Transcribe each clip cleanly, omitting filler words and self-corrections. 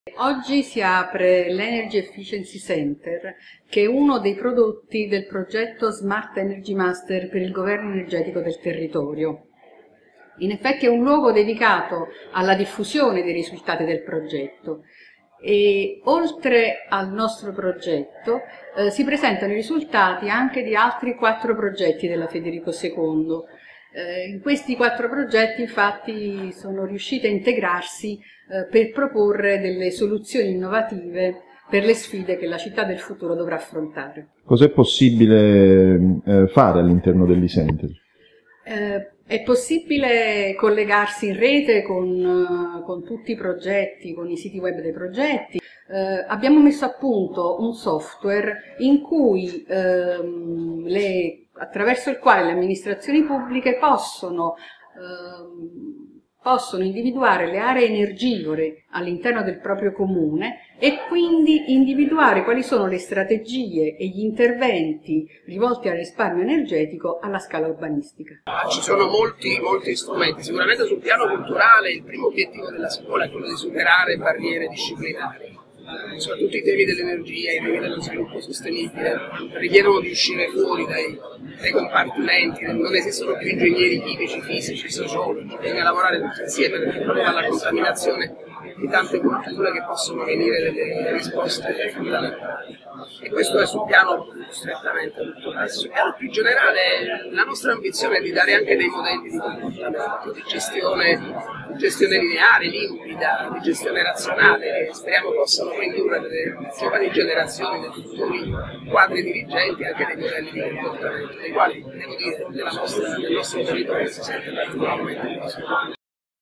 Oggi si apre l'Energy Efficiency Center, che è uno dei prodotti del progetto Smart Energy Master per il governo energetico del territorio. In effetti è un luogo dedicato alla diffusione dei risultati del progetto e oltre al nostro progetto si presentano i risultati anche di altri 4 progetti della Federico II. In questi 4 progetti infatti sono riusciti a integrarsi per proporre delle soluzioni innovative per le sfide che la città del futuro dovrà affrontare. Cos'è possibile fare all'interno dell'e-center? È possibile collegarsi in rete con tutti i progetti, con i siti web dei progetti. Abbiamo messo a punto un software in cui attraverso il quale le amministrazioni pubbliche possono individuare le aree energivore all'interno del proprio comune e quindi individuare quali sono le strategie e gli interventi rivolti al risparmio energetico alla scala urbanistica. Ci sono molti strumenti, sicuramente sul piano culturale il primo obiettivo della scuola è quello di superare barriere disciplinari. Soprattutto i temi dell'energia, i temi dello sviluppo sostenibile richiedono di uscire fuori dai compartimenti, non esistono più ingegneri chimici, fisici, sociologi, bisogna lavorare tutti insieme perché proprio dalla contaminazione di tante culture che possono venire delle risposte fondamentali. E questo è sul piano strettamente culturale. Sul piano più generale la nostra ambizione è di dare anche dei modelli di comportamento, di gestione lineare, limpida, di gestione razionale, che speriamo possano poi indurre delle giovani generazioni, dei futuri quadri dirigenti, anche dei modelli di comportamento, dei quali, devo dire, nel nostro territorio si sente particolarmente bisogno.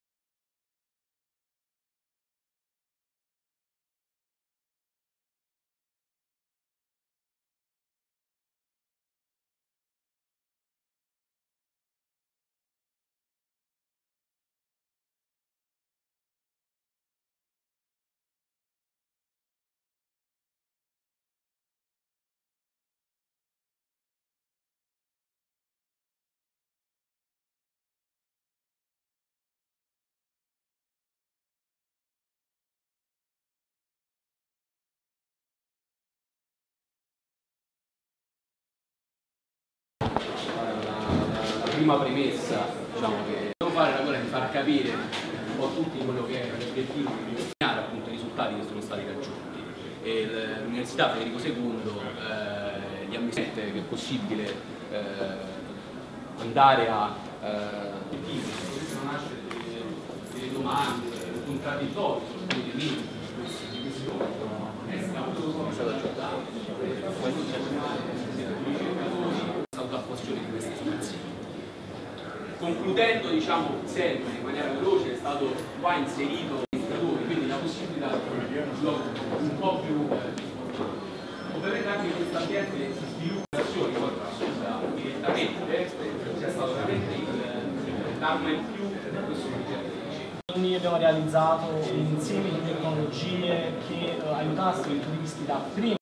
La prima premessa, diciamo, che devo fare è quella di far capire un po' tutti quello che è l'obiettivo di segnare appunto i risultati che sono stati raggiunti. L'Università Federico II gli ammette che è possibile andare a nascere delle domande, un contraddittorio su alcuni dei limiti di questo è stato aggiornato. L'attuazione di queste soluzioni. Concludendo, diciamo, sempre in maniera veloce, è stato qua inserito l'indicatore, quindi la possibilità di un po' più ovviamente anche in questo ambiente di sviluppazione direttamente c'è stato veramente l'arma in più per questo progetto. Noi abbiamo realizzato un insieme di tecnologie che aiutassero i turisti da prima